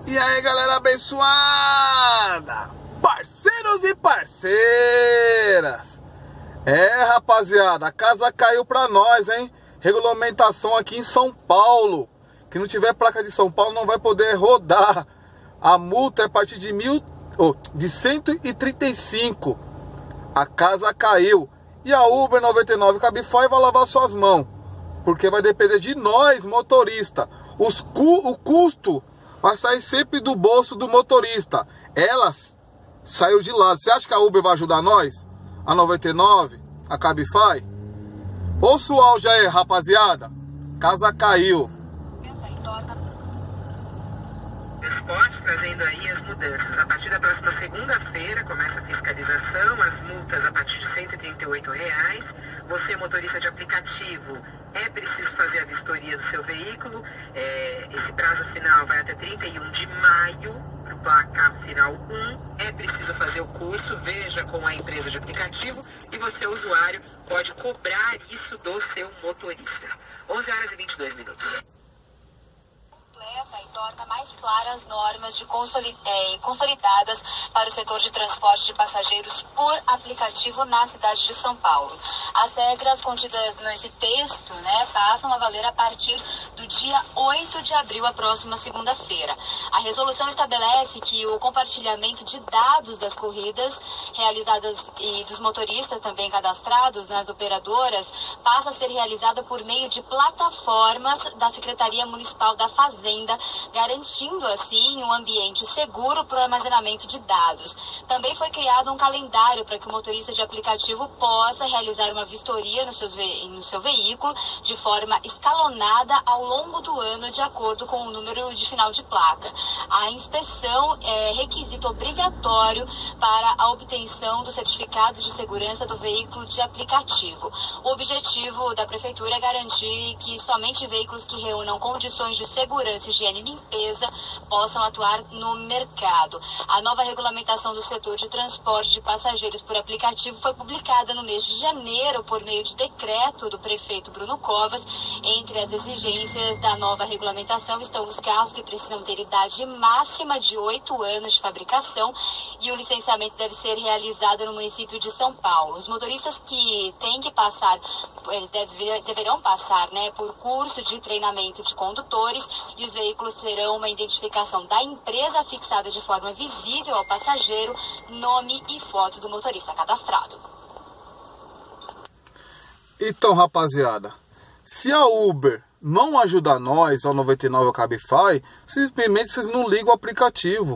E aí, galera abençoada, parceiros e parceiras. Rapaziada, a casa caiu pra nós, hein? Regulamentação aqui em São Paulo. Quem não tiver placa de São Paulo não vai poder rodar. A multa é a partir de 135. A casa caiu. E a Uber 99 Cabify vai lavar suas mãos, porque vai depender de nós, motorista. O custo vai sair sempre do bolso do motorista. Elas saiu de lado. Você acha que a Uber vai ajudar nós? A 99, a Cabify? Ouça o áudio aí, rapaziada. Casa caiu. Esporte trazendo aí as mudanças. A partir da próxima segunda-feira começa a fiscalização, as multas a partir de R$ 138. Você, motorista de aplicativo, é preciso fazer a vistoria do seu veículo. Esse prazo final vai até 31 de maio, para o placar final 1. É preciso fazer o curso, veja com a empresa de aplicativo, e você, usuário, pode cobrar isso do seu motorista. 11h22. E torna mais claras as normas consolidadas para o setor de transporte de passageiros por aplicativo na cidade de São Paulo. As regras contidas nesse texto, passam a valer a partir do dia 8 de abril, a próxima segunda-feira. A resolução estabelece que o compartilhamento de dados das corridas realizadas e dos motoristas também cadastrados nas operadoras passa a ser realizada por meio de plataformas da Secretaria Municipal da Fazenda, garantindo assim um ambiente seguro para o armazenamento de dados. Também foi criado um calendário para que o motorista de aplicativo possa realizar uma vistoria no seu veículo de forma escalonada ao longo do ano, de acordo com o número de final de placa. A inspeção é requisito obrigatório para a obtenção do certificado de segurança do veículo de aplicativo. O objetivo da Prefeitura é garantir que somente veículos que reúnam condições de segurança, higiene e limpeza possam atuar no mercado. A nova regulamentação do setor de transporte de passageiros por aplicativo foi publicada no mês de janeiro por meio de decreto do prefeito Bruno Covas. Entre as exigências da nova regulamentação estão os carros que precisam ter idade máxima de 8 anos de fabricação, e o licenciamento deve ser realizado no município de São Paulo. Os motoristas que têm que passar, eles deverão passar por curso de treinamento de condutores, e os veículos terão uma identificação da empresa fixada de forma visível ao passageiro, nome e foto do motorista cadastrado. Então, rapaziada, se a Uber não ajudar nós, a 99 ou a Cabify, simplesmente vocês não ligam o aplicativo,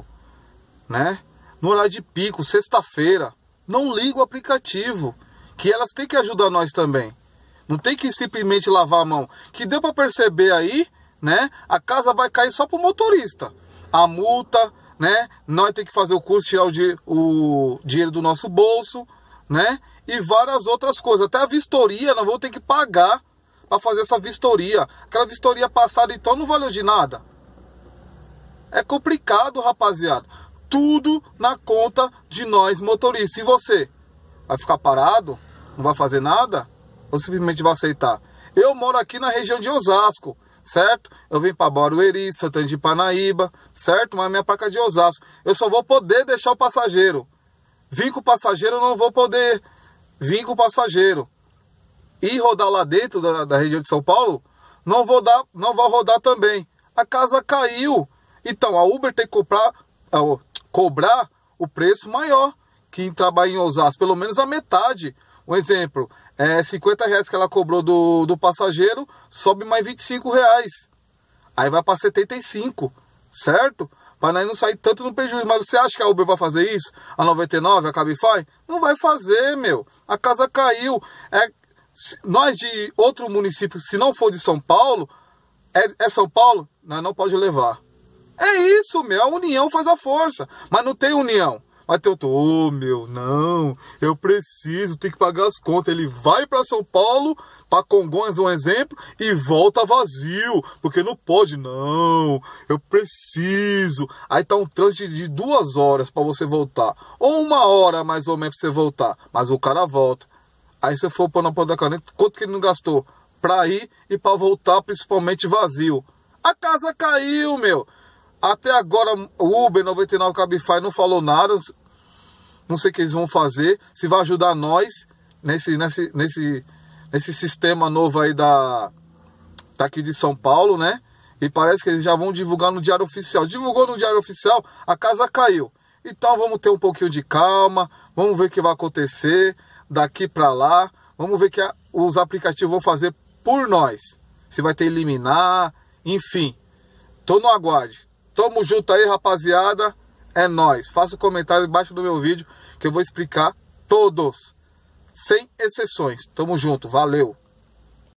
No horário de pico, sexta-feira, não liga o aplicativo, que elas têm que ajudar nós também. Não tem que simplesmente lavar a mão. Que deu para perceber aí, a casa vai cair só pro motorista. A multa, nós temos que fazer o curso, tirar o dinheiro do nosso bolso, e várias outras coisas. Até a vistoria nós vamos ter que pagar para fazer essa vistoria. Aquela vistoria passada então não valeu de nada. É complicado, rapaziada. Tudo na conta de nós motoristas. E você? Vai ficar parado? Não vai fazer nada? Ou simplesmente vai aceitar? Eu moro aqui na região de Osasco, certo? Eu vim para Barueri, Santana de Parnaíba, certo? Mas minha placa é de Osasco. Eu só vou poder deixar o passageiro. Vim com o passageiro, eu não vou poder vir com o passageiro. E rodar lá dentro da região de São Paulo, não vou rodar também. A casa caiu. Então a Uber tem que cobrar o preço maior. Quem trabalha em Osasco, pelo menos a metade. Um exemplo, R$50 que ela cobrou do passageiro, sobe mais R$25. Aí vai para 75, certo? Para nós não sair tanto no prejuízo. Mas você acha que a Uber vai fazer isso? A 99, a Cabify? Não vai fazer, meu. A casa caiu. Nós de outro município, se não for de São Paulo, é São Paulo, nós não pode levar. É isso, meu. A união faz a força. Mas não tem união. Mas tem outro, não, eu preciso, tem que pagar as contas. Ele vai para São Paulo, para Congonhas, um exemplo, e volta vazio, porque não pode, não, eu preciso. Aí tá um trânsito de 2 horas para você voltar, ou 1 hora mais ou menos para você voltar, mas o cara volta. Aí você for pôr na ponta da caneta, quanto que ele não gastou para ir e para voltar, principalmente vazio? A casa caiu, meu. Até agora o Uber 99 Cabify não falou nada. Não sei o que eles vão fazer. Se vai ajudar nós nesse sistema novo aí daqui de São Paulo, né? E parece que eles já vão divulgar no Diário Oficial. Divulgou no Diário Oficial, a casa caiu. Então vamos ter um pouquinho de calma. Vamos ver o que vai acontecer daqui para lá. Vamos ver o que os aplicativos vão fazer por nós. Se vai ter eliminar, enfim. Tô no aguarde. Tamo junto aí, rapaziada. É nóis. Faça um comentário embaixo do meu vídeo que eu vou explicar todos, sem exceções. Tamo junto. Valeu.